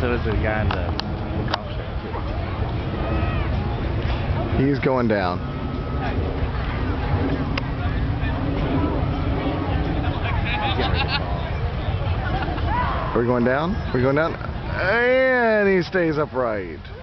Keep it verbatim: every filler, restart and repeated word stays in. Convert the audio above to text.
so is the guy in the, the golf shirt. He's going down. Are we going down? Are we going down? And he stays upright.